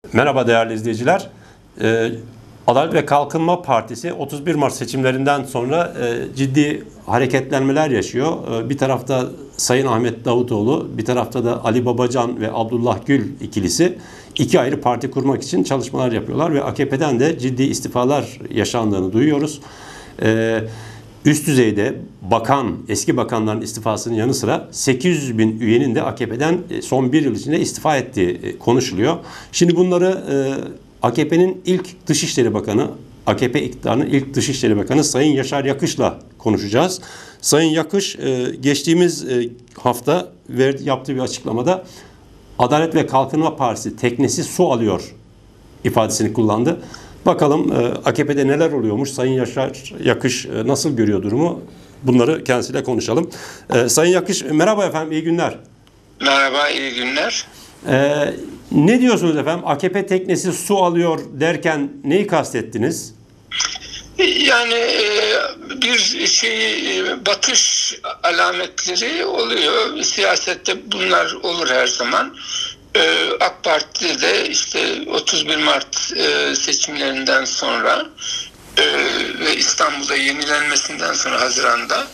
Merhaba değerli izleyiciler. Adalet ve Kalkınma Partisi 31 Mart seçimlerinden sonra ciddi hareketlenmeler yaşıyor. Bir tarafta Sayın Ahmet Davutoğlu, bir tarafta da Ali Babacan ve Abdullah Gül ikilisi iki ayrı parti kurmak için çalışmalar yapıyorlar ve AKP'den de ciddi istifalar yaşandığını duyuyoruz. Üst düzeyde eski bakanların istifasının yanı sıra 800 bin üyenin de AKP'den son bir yıl içinde istifa ettiği konuşuluyor. Şimdi bunları AKP'nin ilk Dışişleri Bakanı, AKP iktidarının ilk Dışişleri Bakanı Sayın Yaşar Yakış'la konuşacağız. Sayın Yakış geçtiğimiz hafta yaptığı bir açıklamada Adalet ve Kalkınma Partisi teknesi su alıyor ifadesini kullandı. Bakalım AKP'de neler oluyormuş, Sayın Yaşar Yakış nasıl görüyor durumu? Bunları kendisiyle konuşalım. Sayın Yakış, merhaba efendim, iyi günler. Merhaba, iyi günler. Ne diyorsunuz efendim? AKP teknesi su alıyor derken neyi kastettiniz? Yani bir batış alametleri oluyor. Siyasette bunlar olur her zaman. AK Parti'de de işte 31 Mart seçimlerinden sonra ve İstanbul'da yenilenmesinden sonra Haziran'da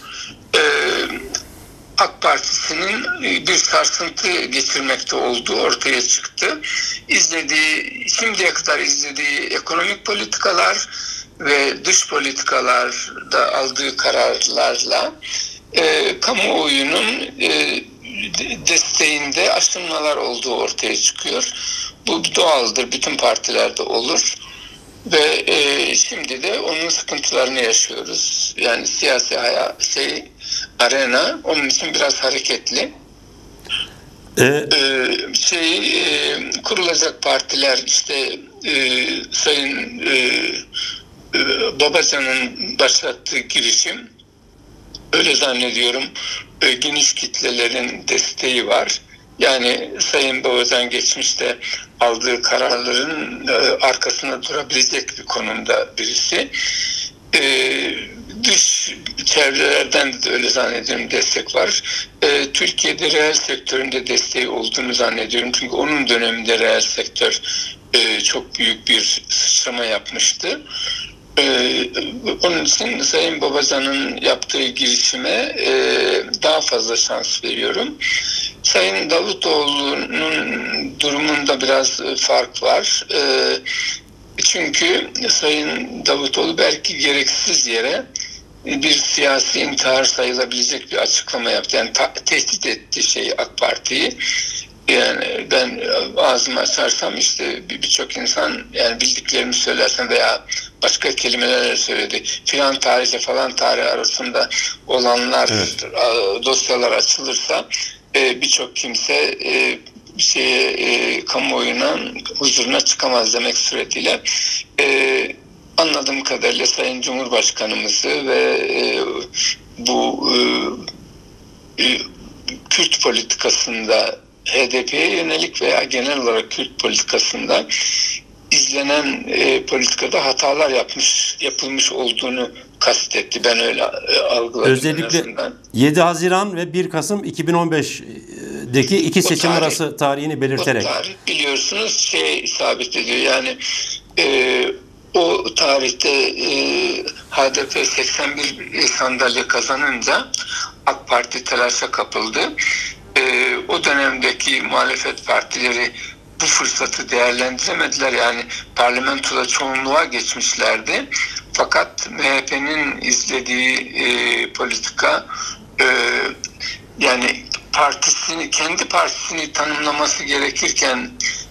AK Partisi'nin bir sarsıntı geçirmekte olduğu ortaya çıktı. Şimdiye kadar izlediği ekonomik politikalar ve dış politikalarda aldığı kararlarla kamuoyunun desteğinde aşınmalar olduğu ortaya çıkıyor. Bu doğaldır, bütün partilerde olur. Ve şimdi de onun sıkıntılarını yaşıyoruz. Yani siyasi arena onun için biraz hareketli. Kurulacak partiler işte Sayın Babacan'ın başlattığı girişim, öyle zannediyorum, geniş kitlelerin desteği var. Yani Sayın Babacan geçmişte aldığı kararların arkasında durabilecek bir konumda birisi. Dış çevrelerden de öyle zannediyorum destek var. Türkiye'de reel sektöründe desteği olduğunu zannediyorum. Çünkü onun döneminde reel sektör çok büyük bir sıçrama yapmıştı. Onun için Sayın Babacan'ın yaptığı girişime daha fazla şans veriyorum. Sayın Davutoğlu'nun durumunda biraz fark var. Çünkü Sayın Davutoğlu belki gereksiz yere bir siyasi intihar sayılabilecek bir açıklama yaptı. Yani tehdit etti AK Parti'yi. Yani ben ağzımı açarsam işte birçok insan, yani bildiklerimi söylersem veya başka kelimelerle söyledi. Filan tarihle falan tarih arasında olanlar, evet, dosyalar açılırsa birçok kimse kamuoyuna, huzuruna çıkamaz demek suretiyle anladığım kadarıyla Sayın Cumhurbaşkanımızı ve bu Kürt politikasında, HDP'ye yönelik veya genel olarak Kürt politikasında izlenen politikada hatalar yapılmış olduğunu kastetti. Ben öyle algıladım. Özellikle 7 Haziran ve 1 Kasım 2015'deki iki seçim arası tarihini belirterek. O tarih biliyorsunuz isabet ediyor. Yani o tarihte HDP 81 sandalye kazanınca AK Parti telaşa kapıldı. O dönemdeki muhalefet partileri bu fırsatı değerlendiremediler. Yani parlamentoda çoğunluğa geçmişlerdi. Fakat MHP'nin izlediği politika, yani kendi partisini tanımlaması gerekirken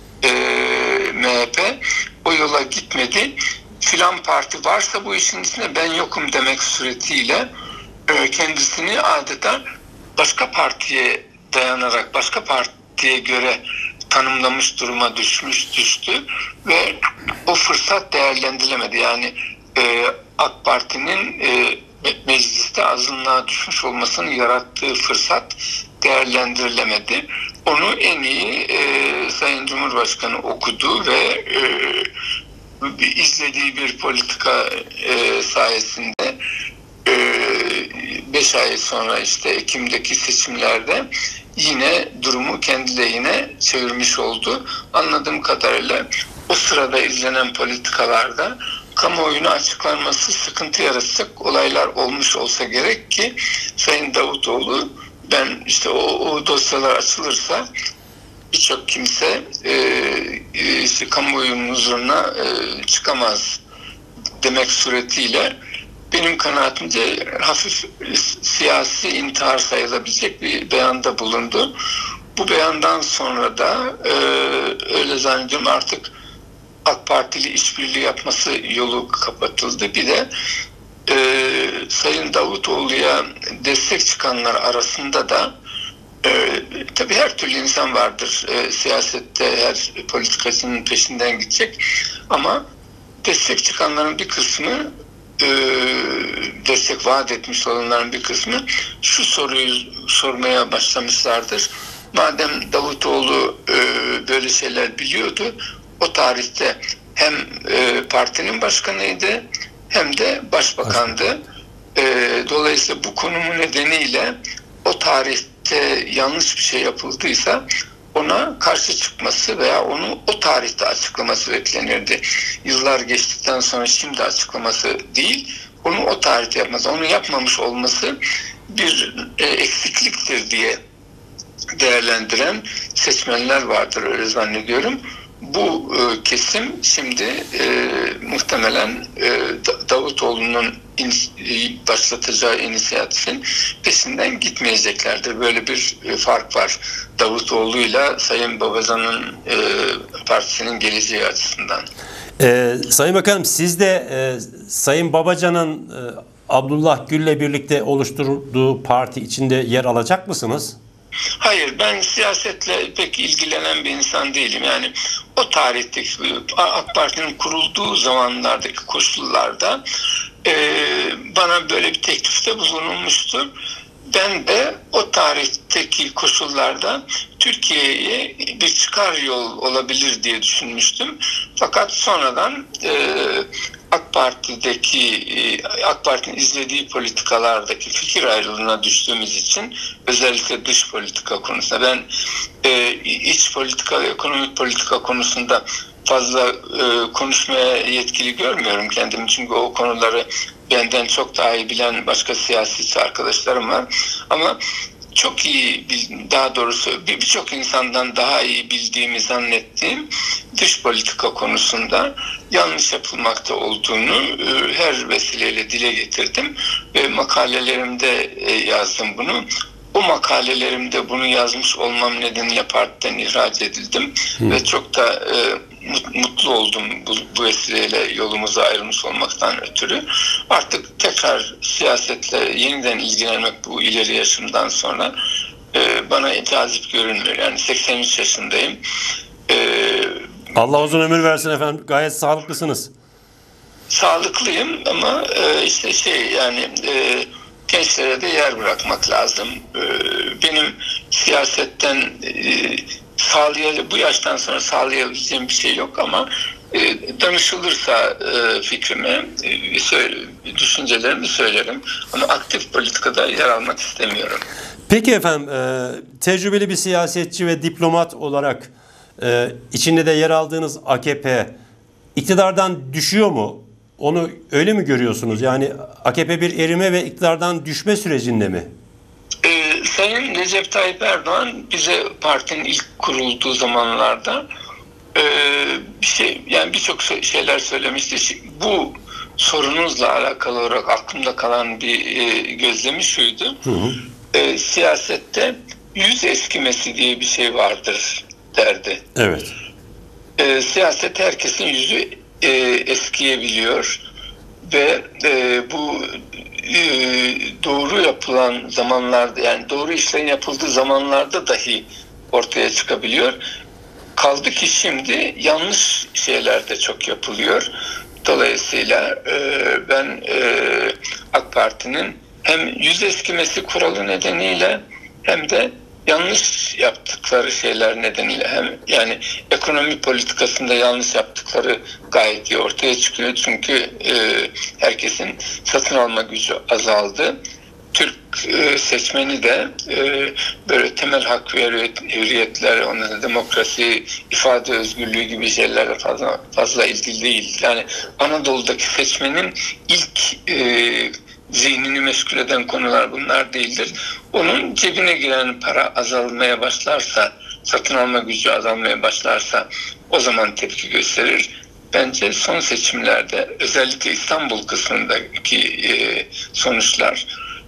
MHP o yola gitmedi. Filan parti varsa bu işin içinde ben yokum demek suretiyle kendisini adeta başka partiye dayanarak, başka partiye göre tanımlamış duruma düştü ve o fırsat değerlendirilemedi. Yani AK Parti'nin mecliste azınlığa düşmüş olmasının yarattığı fırsat değerlendirilemedi. Onu en iyi Sayın Cumhurbaşkanı okudu ve izlediği bir politika sayesinde 5 ay sonra işte Ekim'deki seçimlerde yine durumu kendi lehine çevirmiş oldu. Anladığım kadarıyla o sırada izlenen politikalarda kamuoyuna açıklanması sıkıntı yaratacak olaylar olmuş olsa gerek ki Sayın Davutoğlu, ben işte o dosyalar açılırsa birçok kimse işte kamuoyunun huzuruna çıkamaz demek suretiyle benim kanaatimce hafif siyasi intihar sayılabilecek bir beyanda bulundu. Bu beyandan sonra da öyle zannediyorum artık AK Partili işbirliği yapması yolu kapatıldı. Bir de Sayın Davutoğlu'ya destek çıkanlar arasında da tabii her türlü insan vardır. Siyasette her politikacının peşinden gidecek. Ama destek çıkanların bir kısmı, destek vaat etmiş olanların bir kısmı şu soruyu sormaya başlamışlardır. Madem Davutoğlu böyle şeyler biliyordu, o tarihte hem partinin başkanıydı hem de başbakandı. Dolayısıyla bu konumu nedeniyle o tarihte yanlış bir şey yapıldıysa ona karşı çıkması veya onu o tarihte açıklaması beklenirdi. Yıllar geçtikten sonra şimdi açıklaması değil, onu o tarihte yapması. Onu yapmamış olması bir eksikliktir diye değerlendiren seçmenler vardır, öyle zannediyorum. Bu kesim şimdi muhtemelen Davutoğlu'nun başlatacağı inisiyatifin peşinden gitmeyeceklerdir. Böyle bir fark var Davutoğlu'yla Sayın Babacan'ın partisinin geleceği açısından. Sayın Bakanım, siz de Sayın Babacan'ın Abdullah Gül'le birlikte oluşturduğu parti içinde yer alacak mısınız? Hayır, ben siyasetle pek ilgilenen bir insan değilim. Yani o tarihteki AK Parti'nin kurulduğu zamanlardaki koşullarda bana böyle bir teklifte bulunulmuştu. Ben de o tarihteki koşullarda Türkiye'ye bir çıkar yol olabilir diye düşünmüştüm. Fakat sonradan AK Parti'nin izlediği politikalardaki fikir ayrılığına düştüğümüz için, özellikle dış politika konusunda, ben iç politika ve ekonomik politika konusunda fazla konuşmaya yetkili görmüyorum kendimi, çünkü o konuları benden çok daha iyi bilen başka siyasetçi arkadaşlarım var. Ama çok iyi, daha doğrusu birçok insandan daha iyi bildiğimi zannettiğim dış politika konusunda yanlış yapılmakta olduğunu her vesileyle dile getirdim ve makalelerimde yazdım bunu. O makalelerimde bunu yazmış olmam nedeniyle partiden ihraç edildim ve çok da mutlu oldum bu vesileyle yolumuza ayrılmış olmaktan ötürü. Artık tekrar siyasetle yeniden ilgilenmek bu ileri yaşımdan sonra bana cazip görünmüyor. Yani 83 yaşındayım. Allah uzun ömür versin efendim. Gayet sağlıklısınız. Sağlıklıyım ama işte yani gençlere de yer bırakmak lazım. Benim siyasetten bu yaştan sonra sağlayabileceğim bir şey yok ama danışılırsa fikrimi, düşüncelerimi söylerim. Ama aktif politikada yer almak istemiyorum. Peki efendim, tecrübeli bir siyasetçi ve diplomat olarak içinde de yer aldığınız AKP iktidardan düşüyor mu? Onu öyle mi görüyorsunuz? Yani AKP bir erime ve iktidardan düşme sürecinde mi? Sayın Recep Tayyip Erdoğan bize partinin ilk kurulduğu zamanlarda birçok şeyler söylemişti. Bu sorunuzla alakalı olarak aklımda kalan bir gözlemi şuydu. Siyasette yüz eskimesi diye bir şey vardır derdi. Evet. Siyaset herkesin yüzü eskiyebiliyor ve bu doğru yapılan zamanlarda, yani doğru işlerin yapıldığı zamanlarda dahi ortaya çıkabiliyor. Kaldı ki şimdi yanlış şeyler de çok yapılıyor. Dolayısıyla ben AK Parti'nin hem yüz eskimesi kuralı nedeniyle hem de yanlış yaptıkları şeyler nedeniyle, hem yani ekonomi politikasında yanlış yaptıkları gayet iyi ortaya çıkıyor. Çünkü herkesin satın alma gücü azaldı. Türk seçmeni de böyle temel hak ve hürriyetler, onların demokrasi, ifade özgürlüğü gibi şeylerle fazla ilgili değil. Yani Anadolu'daki seçmenin ilk zihnini meşgul eden konular bunlar değildir. Onun cebine giren para azalmaya başlarsa, satın alma gücü azalmaya başlarsa o zaman tepki gösterir. Bence son seçimlerde özellikle İstanbul kısmındaki sonuçlar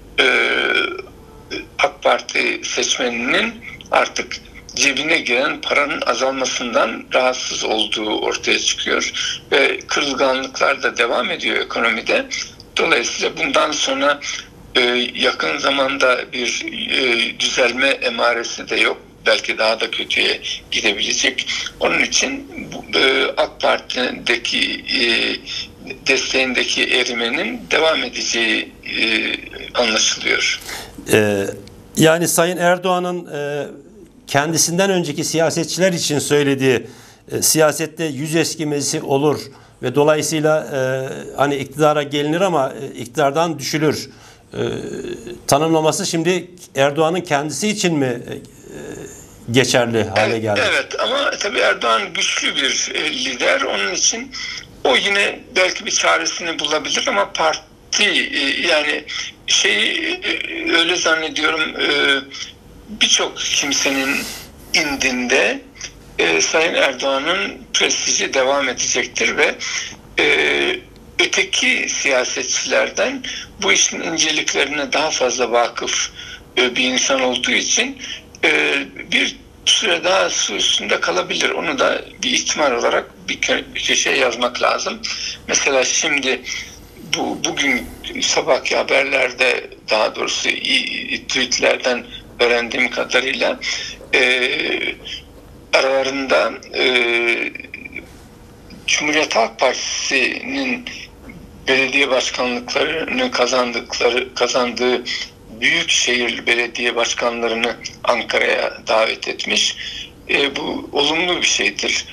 AK Parti seçmeninin artık cebine giren paranın azalmasından rahatsız olduğu ortaya çıkıyor ve kırılganlıklar da devam ediyor ekonomide. Dolayısıyla bundan sonra yakın zamanda bir düzelme emaresi de yok. Belki daha da kötüye gidebilecek. Onun için AK Parti'deki desteğindeki erimenin devam edeceği anlaşılıyor. Yani Sayın Erdoğan'ın kendisinden önceki siyasetçiler için söylediği siyasette yüz eskimesi olur ve dolayısıyla hani iktidara gelinir ama iktidardan düşülür tanımlaması şimdi Erdoğan'ın kendisi için mi geçerli hale geldi? Evet ama tabii Erdoğan güçlü bir lider. Onun için o yine belki bir çaresini bulabilir ama parti yani öyle zannediyorum birçok kimsenin indinde Sayın Erdoğan'ın prestiji devam edecektir ve öteki siyasetçilerden bu işin inceliklerine daha fazla vakıf bir insan olduğu için bir süre daha su üstünde kalabilir. Onu da bir ihtimal olarak bir köşeye yazmak lazım. Mesela şimdi bugün sabahki haberlerde, daha doğrusu tweetlerden öğrendiğim kadarıyla aralarında Cumhuriyet Halk Partisi'nin belediye başkanlıklarını kazandığı büyükşehir belediye başkanlarını Ankara'ya davet etmiş. Bu olumlu bir şeydir.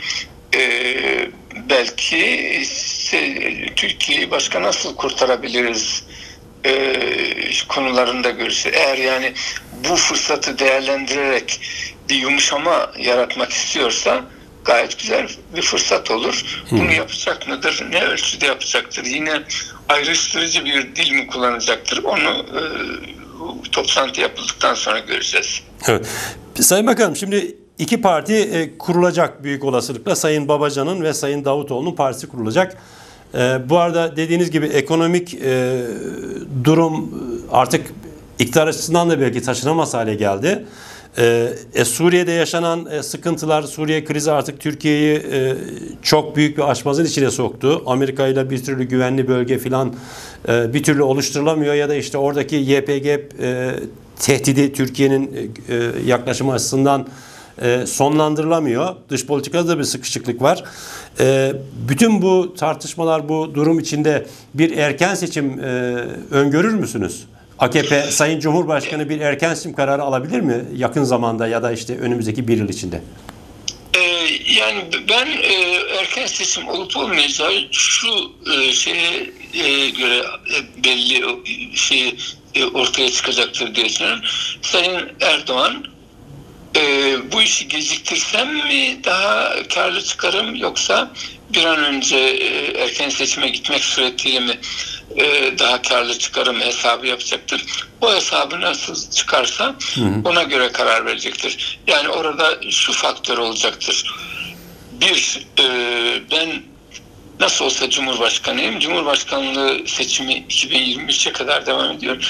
Belki Türkiye'yi başka nasıl kurtarabiliriz konularında görüşür. Eğer yani bu fırsatı değerlendirerek bir yumuşama yaratmak istiyorsa gayet güzel bir fırsat olur. Bunu yapacak mıdır? Ne ölçüde yapacaktır? Yine ayrıştırıcı bir dil mi kullanacaktır? Onu toplantı yapıldıktan sonra göreceğiz. Evet. Sayın Bakanım, şimdi iki parti kurulacak büyük olasılıkla. Sayın Babacan'ın ve Sayın Davutoğlu'nun partisi kurulacak. Bu arada dediğiniz gibi ekonomik durum artık iktidar açısından da belki taşınamaz hale geldi. Suriye'de yaşanan sıkıntılar, Suriye krizi artık Türkiye'yi çok büyük bir aşmazın içine soktu. Amerika ile bir türlü güvenli bölge filan bir türlü oluşturulamıyor ya da işte oradaki YPG tehdidi Türkiye'nin yaklaşımı açısından sonlandırılamıyor. Dış politikada da bir sıkışıklık var. Bütün bu tartışmalar, bu durum içinde bir erken seçim öngörür müsünüz? AKP, Sayın Cumhurbaşkanı bir erken seçim kararı alabilir mi yakın zamanda ya da işte önümüzdeki bir yıl içinde? Yani ben erken seçim olup olmayacağı şu şeye göre belli ortaya çıkacaktır diye düşünüyorum. Sayın Erdoğan bu işi geciktirsem mi daha karlı çıkarım yoksa bir an önce erken seçime gitmek suretiyle mi daha karlı çıkarım hesabı yapacaktır. O hesabı nasıl çıkarsa ona göre karar verecektir. Yani orada şu faktör olacaktır. Bir, ben nasıl olsa Cumhurbaşkanıyım. Cumhurbaşkanlığı seçimi 2023'e kadar devam ediyor.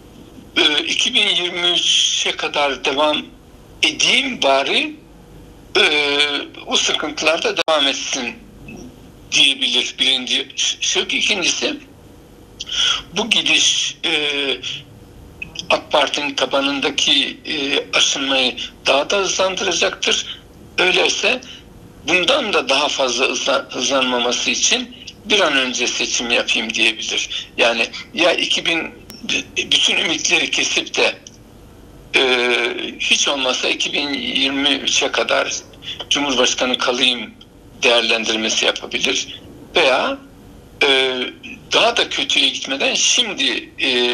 2023'e kadar devam edeyim bari o sıkıntılar da devam etsin diyebilir birinci şık. İkincisi bu gidiş AK Parti'nin tabanındaki aşınmayı daha da hızlandıracaktır. Öyleyse bundan da daha fazla hızlanmaması için bir an önce seçim yapayım diyebilir. Yani ya bütün ümitleri kesip de hiç olmazsa 2023'e kadar Cumhurbaşkanı kalayım değerlendirmesi yapabilir. Veya daha da kötüye gitmeden şimdi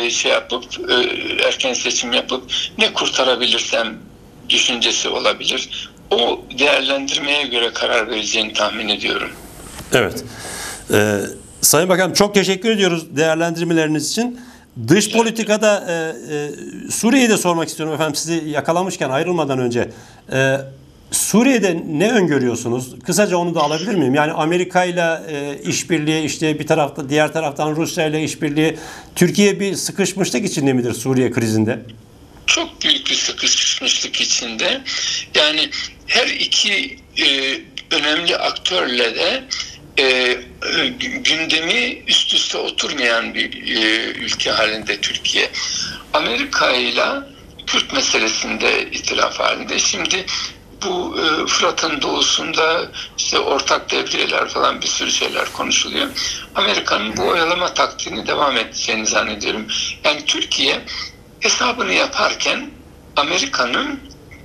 erken seçim yapıp ne kurtarabilirsem düşüncesi olabilir. O değerlendirmeye göre karar vereceğini tahmin ediyorum. Evet. Sayın Bakanım, çok teşekkür ediyoruz değerlendirmeleriniz için. Dış politikada Suriye'yi de sormak istiyorum efendim, sizi yakalamışken ayrılmadan önce. Suriye'de ne öngörüyorsunuz? Kısaca onu da alabilir miyim? Yani Amerika ile işbirliği, işte bir tarafta, diğer taraftan Rusya ile işbirliği. Türkiye bir sıkışmışlık içinde midir Suriye krizinde? Çok büyük bir sıkışmışlık içinde. Yani her iki önemli aktörle de gündemi üst üste oturmayan bir ülke halinde Türkiye. Amerika ile Kürt meselesinde itilaf halinde. Şimdi bu Fırat'ın doğusunda işte ortak devriyeler falan, bir sürü şeyler konuşuluyor. Amerika'nın bu oyalama taktiğini devam edeceğini zannediyorum. Yani Türkiye hesabını yaparken Amerika'nın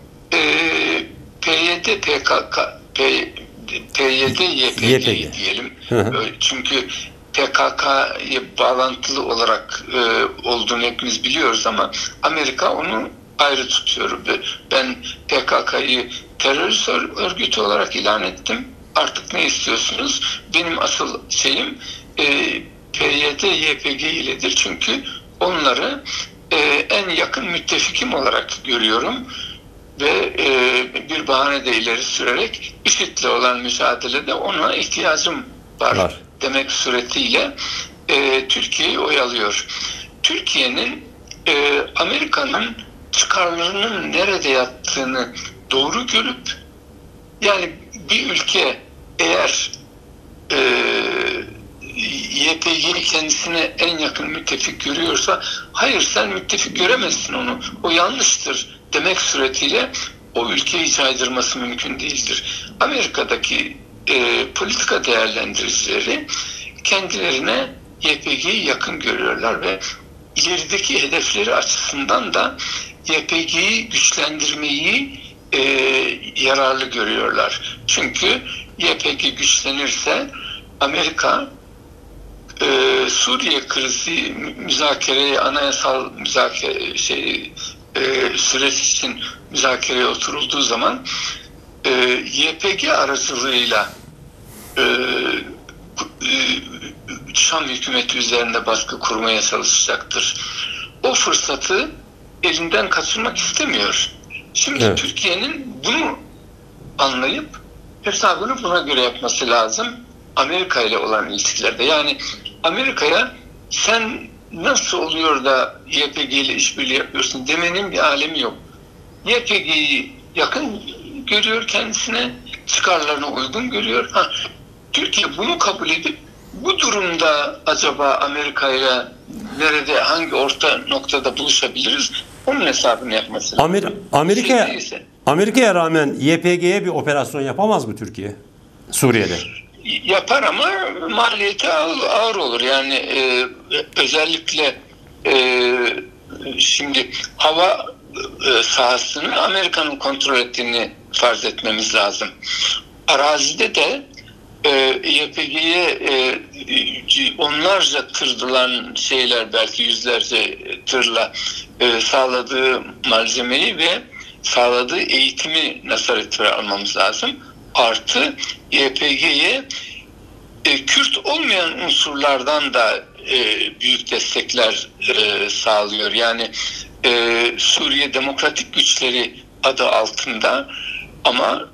PYD, PKK, PYD, YPG diyelim. Çünkü PKK'ya bağlantılı olarak olduğunu hepimiz biliyoruz ama Amerika onu ayrı tutuyor. Ben PKK'yı terörist örgütü olarak ilan ettim. Artık ne istiyorsunuz? Benim asıl şeyim PYD, YPG iledir. Çünkü onları en yakın müttefikim olarak görüyorum. Ve bir bahane de ileri sürerek IŞİD'le olan mücadelede ona ihtiyacım var demek suretiyle Türkiye'yi oyalıyor. Türkiye'nin Amerika'nın çıkarlarının nerede yattığını doğru görüp, yani bir ülke eğer YPG'yi kendisine en yakın müttefik görüyorsa, hayır sen müttefik göremezsin onu, o yanlıştır demek suretiyle o ülkeyi caydırması mümkün değildir. Amerika'daki politika değerlendiricileri kendilerine YPG'yi yakın görüyorlar ve ilerideki hedefleri açısından da YPG'yi güçlendirmeyi yararlı görüyorlar. Çünkü YPG güçlenirse Amerika Suriye krizi müzakereye, anayasal süreç için müzakereye oturulduğu zaman YPG aracılığıyla Şam hükümeti üzerinde baskı kurmaya çalışacaktır. O fırsatı elinden kaçırmak istemiyor. Şimdi Türkiye'nin bunu anlayıp hesabını buna göre yapması lazım Amerika ile olan ilişkilerde. Yani Amerika'ya sen nasıl oluyor da YPG ile işbirliği yapıyorsun demenin bir alemi yok. YPG'yi yakın görüyor kendisine, çıkarlarına uygun görüyor. Türkiye bunu kabul edip bu durumda acaba Amerika ile nerede, hangi orta noktada buluşabiliriz? Onun hesabını yapması lazım. Amerika'ya rağmen YPG'ye bir operasyon yapamaz mı Türkiye Suriye'de? Yapar ama maliyeti ağır olur. Yani özellikle şimdi hava sahasını Amerika'nın kontrol ettiğini farz etmemiz lazım. Arazide de YPG'ye onlarca tırdılan şeyler, belki yüzlerce tırla sağladığı malzemeyi ve sağladığı eğitimi nazarete almamız lazım. Artı YPG'ye Kürt olmayan unsurlardan da büyük destekler sağlıyor. Yani Suriye Demokratik Güçleri adı altında ama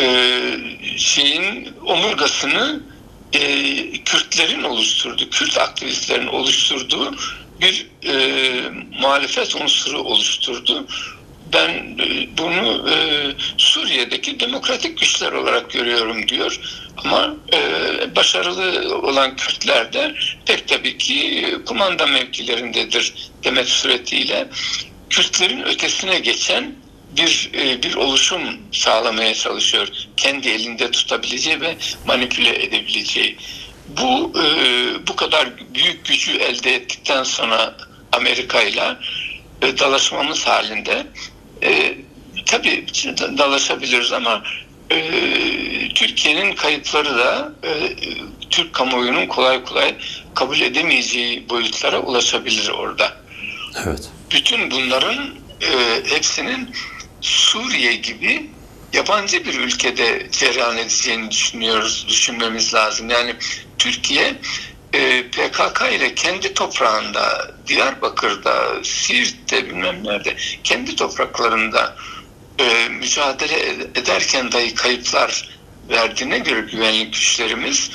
omurgasını Kürtlerin oluşturduğu, Kürt aktivistlerin oluşturduğu bir muhalefet unsuru oluşturdu. Ben bunu Suriye'deki demokratik güçler olarak görüyorum diyor. Ama başarılı olan Kürtler de pek tabii ki kumanda mevkilerindedir demek suretiyle Kürtlerin ötesine geçen bir oluşum sağlamaya çalışıyor. Kendi elinde tutabileceği ve manipüle edebileceği. Bu kadar büyük gücü elde ettikten sonra Amerika'yla dalaşmamız halinde tabii dalaşabiliriz ama Türkiye'nin kayıpları da Türk kamuoyunun kolay kolay kabul edemeyeceği boyutlara ulaşabilir orada. Evet. Bütün bunların hepsinin Suriye gibi yabancı bir ülkede cereyan edeceğini düşünmemiz lazım. Yani Türkiye PKK ile kendi toprağında, Diyarbakır'da, Siirt'te, bilmem nerede, kendi topraklarında mücadele ederken dahi kayıplar verdiğine göre güvenlik güçlerimiz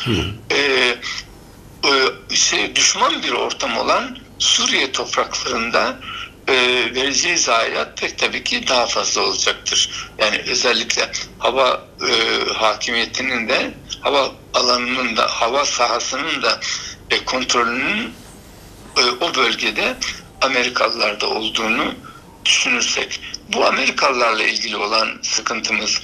düşman bir ortam olan Suriye topraklarında vereceği zayiat pek tabii ki daha fazla olacaktır. Yani özellikle hava hakimiyetinin de, hava alanının da, hava sahasının da kontrolünün o bölgede Amerikalılarda olduğunu düşünürsek, bu Amerikalılarla ilgili olan sıkıntımız.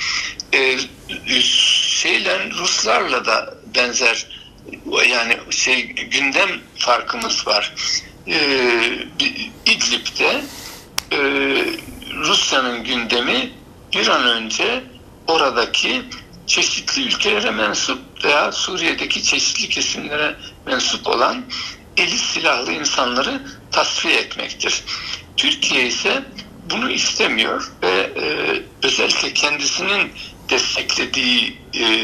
Ruslarla da benzer, yani gündem farkımız var. İdlib'de Rusya'nın gündemi bir an önce oradaki çeşitli ülkelere mensup veya Suriye'deki çeşitli kesimlere mensup olan eli silahlı insanları tasfiye etmektir. Türkiye ise bunu istemiyor ve özellikle kendisinin desteklediği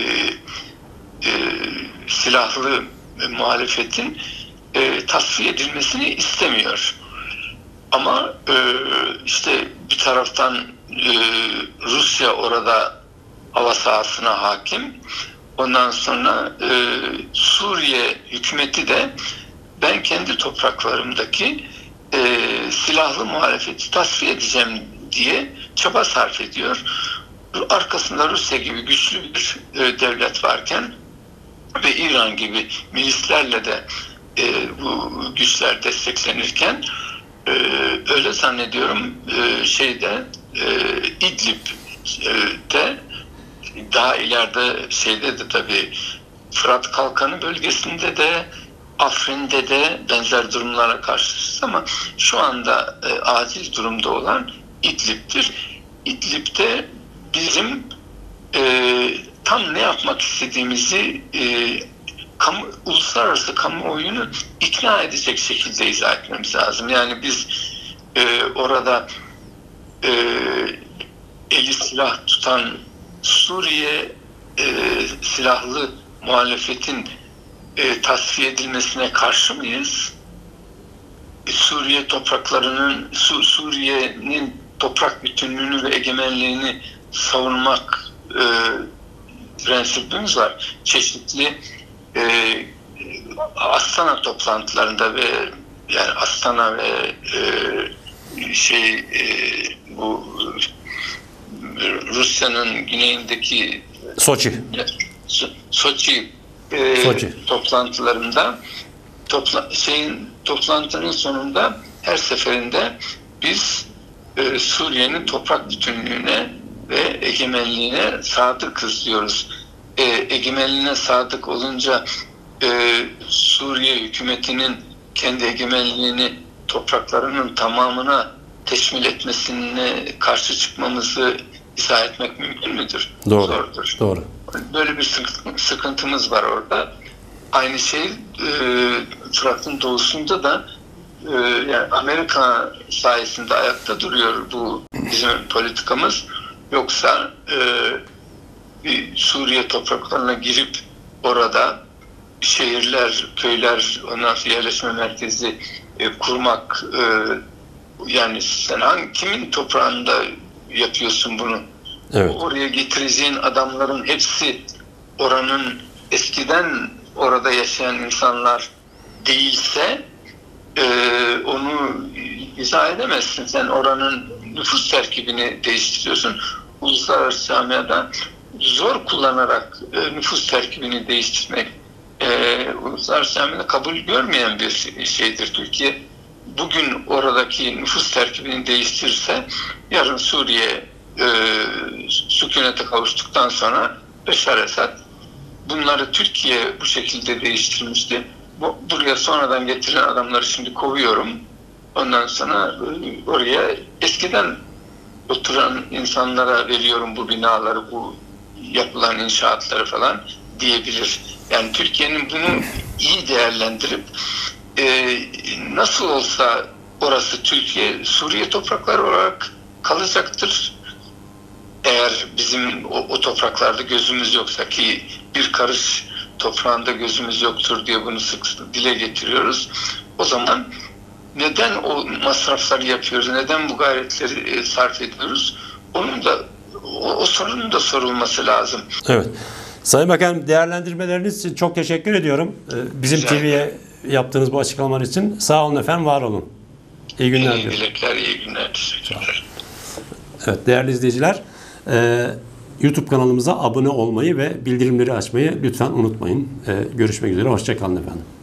silahlı muhalefetin tasfiye edilmesini istemiyor. Ama işte bir taraftan Rusya orada hava sahasına hakim. Ondan sonra Suriye hükümeti de ben kendi topraklarımdaki silahlı muhalefeti tasfiye edeceğim diye çaba sarf ediyor. Arkasında Rusya gibi güçlü bir devlet varken ve İran gibi milislerle de bu güçler desteklenirken öyle zannediyorum İdlib'de daha ileride de tabii Fırat Kalkanı bölgesinde de Afrin'de de benzer durumlara karşıyız ama şu anda acil durumda olan İdlib'dir. İdlib'de bizim tam ne yapmak istediğimizi uluslararası kamuoyunu ikna edecek şekilde izah etmemiz lazım. Yani biz orada eli silah tutan Suriye silahlı muhalefetin tasfiye edilmesine karşı mıyız? Suriye'nin toprak bütünlüğünü ve egemenliğini savunmak prensibimiz var. Çeşitli Astana toplantılarında ve yani Astana ve bu Rusya'nın güneyindeki Soçi toplantılarında toplantının sonunda her seferinde biz Suriye'nin toprak bütünlüğüne ve egemenliğine sadıkız diyoruz. Egemenliğine sadık olunca Suriye hükümetinin kendi egemenliğini topraklarının tamamına teşmil etmesine karşı çıkmamızı izah etmek mümkün müdür? Zordur. Doğru. Böyle bir sıkıntımız var orada. Aynı şey Fırat'ın doğusunda da yani Amerika sayesinde ayakta duruyor bu bizim politikamız. Yoksa bir Suriye topraklarına girip orada şehirler, köyler, ondan sonra yerleşme merkezi kurmak, yani sen kimin toprağında yapıyorsun bunu? Evet. Oraya getireceğin adamların hepsi oranın eskiden orada yaşayan insanlar değilse onu izah edemezsin. Sen oranın nüfus terkibini değiştiriyorsun. Uluslararası camiada zor kullanarak nüfus terkibini değiştirmek uluslararası camiada kabul görmeyen bir şeydir. Türkiye bugün oradaki nüfus terkibini değiştirirse yarın Suriye sükunete kavuştuktan sonra Beşar Esad bunları Türkiye bu şekilde değiştirmişti. Buraya sonradan getiren adamları şimdi kovuyorum. Ondan sonra oraya eskiden oturan insanlara veriyorum bu binaları, bu yapılan inşaatları falan diyebilir. Yani Türkiye'nin bunu iyi değerlendirip nasıl olsa orası Türkiye, Suriye toprakları olarak kalacaktır. Eğer bizim o topraklarda gözümüz yoksa, ki bir karış toprağında gözümüz yoktur diye bunu sık dile getiriyoruz. O zaman neden o masrafları yapıyoruz, neden bu gayretleri sarf ediyoruz? Onun da o sorunun da sorulması lazım. Evet. Sayın Bakanım, değerlendirmeleriniz için çok teşekkür ediyorum. Bizim TV'ye yaptığınız bu açıklamalar için. Sağ olun efendim, var olun. İyi günler İyi diliyorum. dilekler, iyi günler. Teşekkürler. Evet değerli izleyiciler, YouTube kanalımıza abone olmayı ve bildirimleri açmayı lütfen unutmayın. Görüşmek üzere, hoşça kalın efendim.